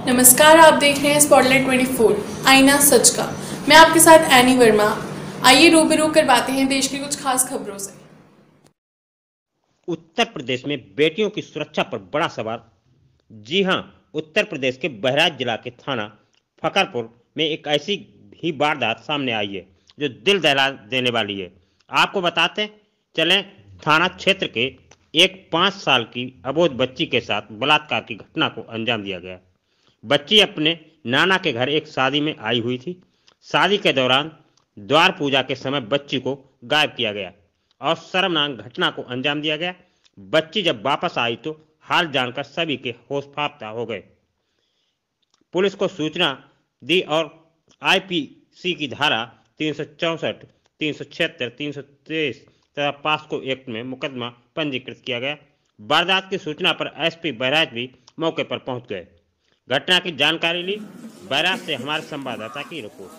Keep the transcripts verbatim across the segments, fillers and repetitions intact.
नमस्कार, आप देख रहे हैं स्पॉटलाइट चौबीस आईना सच का। मैं आपके साथ एनी वर्मा। आइए रूबरू करवाते हैं देश की कुछ खास खबरों से। उत्तर प्रदेश में बेटियों की सुरक्षा पर बड़ा सवाल। जी हां, उत्तर प्रदेश के बहराइच जिला के थाना फकरपुर में एक ऐसी ही वारदात सामने आई है जो दिल दहला देने वाली है। आपको बताते चलें, थाना क्षेत्र के एक पाँच साल की अबोध बच्ची के साथ बलात्कार की घटना को अंजाम दिया गया। बच्ची अपने नाना के घर एक शादी में आई हुई थी। शादी के दौरान द्वार पूजा के समय बच्ची को गायब किया गया और शर्मनाक घटना को अंजाम दिया गया। बच्ची जब वापस आई तो हाल जानकर सभी के होश फाख्ता हो गए। पुलिस को सूचना दी और आईपीसी की धारा तीन सौ चौंसठ, तीन सौ छिहत्तर, तीन सौ तेईस तथा पास्को एक्ट में मुकदमा पंजीकृत किया गया। वारदात की सूचना पर एसपी बहराइच भी मौके पर पहुंच गए। घटना की जानकारी ली। बहराइच से हमारे संवाददाता की रिपोर्ट।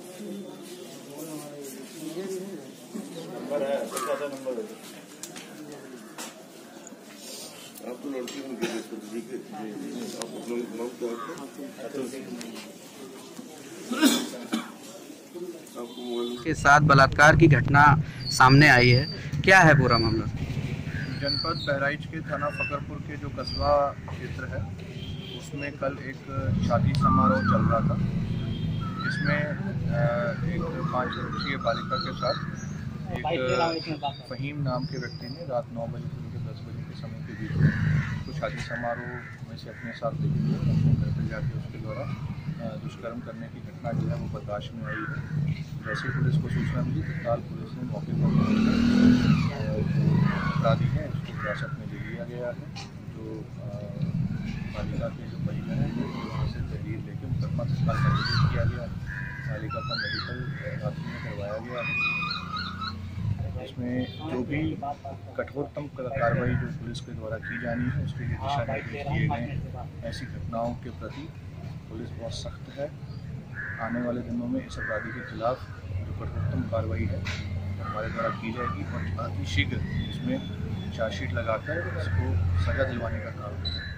के साथ बलात्कार की घटना सामने आई है, क्या है पूरा मामला? जनपद बहराइच के थाना फकरपुर के जो कस्बा क्षेत्र है उसमें कल एक शादी समारोह चल रहा था, जिसमें एक पाँच वर्षीय बालिका के साथ एक फहीम नाम के व्यक्ति ने रात नौ बजे से दस बजे के समय के बीच में कुछ शादी समारोह में से अपने साथ लेके गए और अपने घर पर जाके उसके द्वारा दुष्कर्म करने की घटना जो है वो बर्दाश्त में आई है। जैसे पुलिस को सूचना मिली तत्काल पुलिस ने मौके पर पहुंचकर जो अपराधी है उसको हिरासत में ले लिया गया है। जो बालिका के जो परिजन है वहाँ से तहरीर लेके मुकदमा तत्काल पंजीकृत किया गया है। बालिका का मेडिकल रात्रि में करवाया गया है। इसमें जो भी कठोरतम कार्रवाई जो पुलिस के द्वारा की जानी है उसके लिए दिशा निर्देश दिए गए हैं। ऐसी घटनाओं के प्रति पुलिस बहुत सख्त है। आने वाले दिनों में इस अपराधी के खिलाफ जो कठोरतम कार्रवाई है हमारे द्वारा की जाएगी और अति शीघ्र इसमें चार्जशीट लगाकर इसको सजा दिलवाने का काम